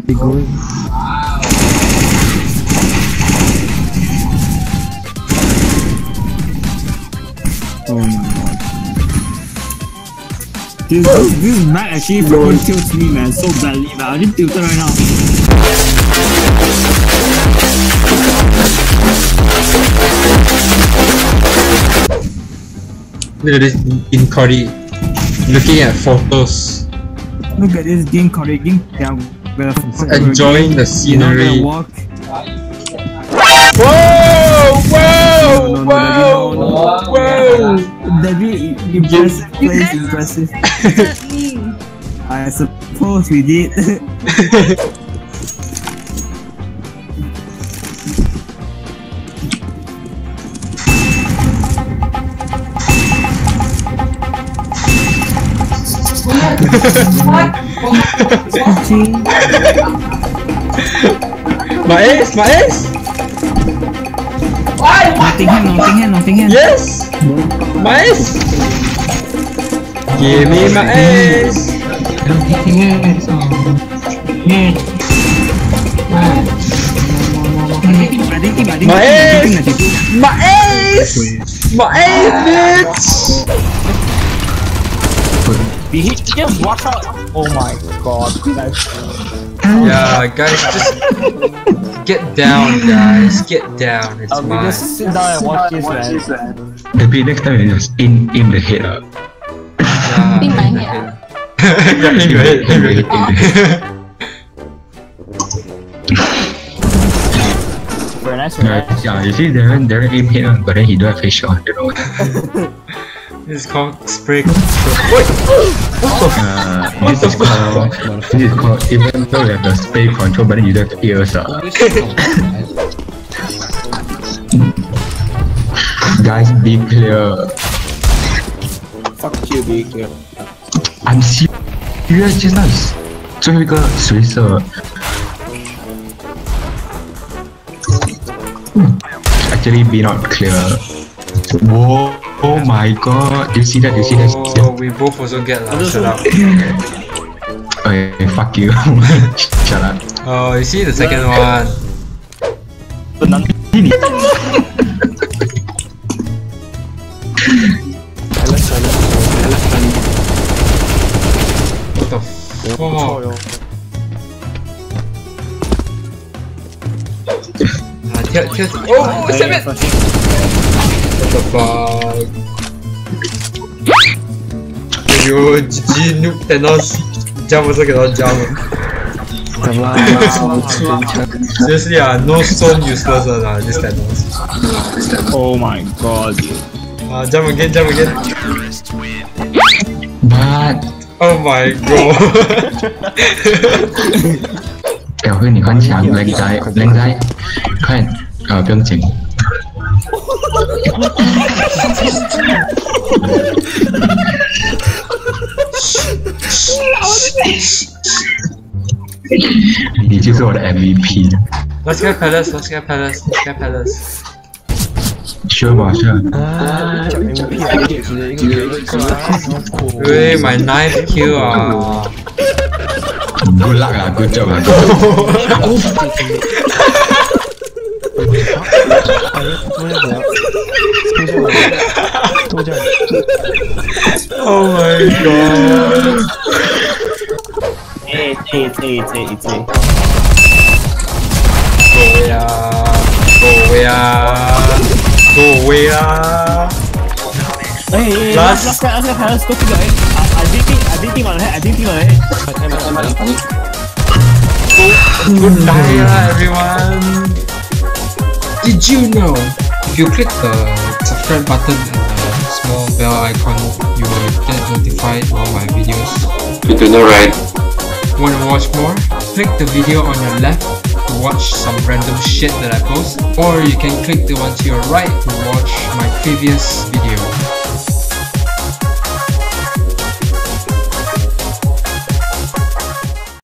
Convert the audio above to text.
Be good. Oh my god. This map actually fucking kills me, man, so badly, man. I didn't tilt it right now. Look at this Incori looking at photos. Look at this game correcting. Enjoying the scenery. Walk. Whoa! Whoa! Whoa! Whoa! David, impressive place, impressive. I suppose we did. My ace! My ace! Nothing here. Yes! My ace! Give me my ace! My ace! My ace! My ace, bitch! Just watch out! Oh my god. Yeah, guys, just get down, guys. Get down. It's mine. Just sit down and watch this, man. Maybe next time you just aim the head up. Yeah, In my head. Yeah, in your head. In your head. Very nice, very nice. Yeah, you see Darren aim head up, but then he don't have face shot. You know. This is called spray. This is called even though you have the spray control, but then you don't have the ears. Guys, be clear. Fuck you, be clear. I'm serious, just now. 最后一个谁射 Actually, be not clear. Whoa! Oh my god! You see that? You see that? Oh, we both also get lah. Shut up. Okay, fuck you. Shut up. Oh, you see the second one. What the fuck? Oh, save it! What the fuck? Yo, GG noob Thanos. Jump also cannot jump. Seriously no stone useless this Thanos. Oh my god. Jump again. But Oh my god. 小辉，你看墙，靓仔，快，不用紧。你就是我的 MVP。 Let's get Palace. Sure 吧 ，Sure。 喂，my 9th kill Good luck good job Oh my god. It's Go away. Hey, last guy, let's go to the head. I didn't think on the head. Good night, everyone. Did you know if you click the subscribe button and the small bell icon, you will get notified of all my videos? You do know, right? Want to watch more? Click the video on your left to watch some random shit that I post, or you can click the one to your right to watch my previous video.